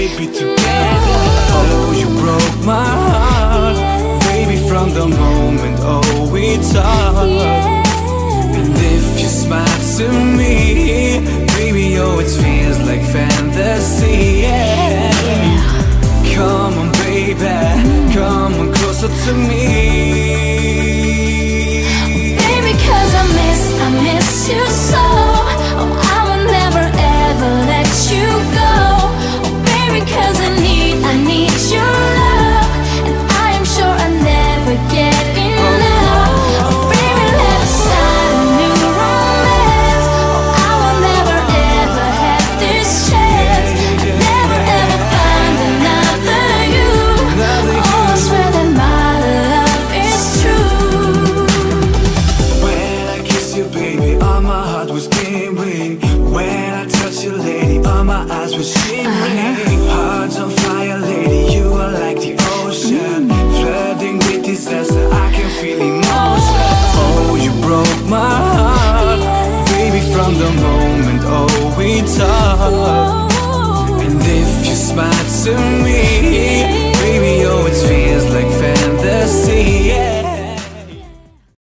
be together. Oh, you broke my heart, baby, from the moment, oh, we talked. And if you smile to me, baby, oh, it feels like fantasy, yeah. Come on, baby, come on closer to me. Baby, 'cause I miss you so. Oh, I will never ever let you go. Oh, baby, 'cause I need your love, and I am sure I'll never get enough. Oh, baby, let's start a new romance. Oh, I will never ever have this chance. I'll never ever find another you. Oh, I swear that my love is true. When I kiss you, baby, all my heart was giving.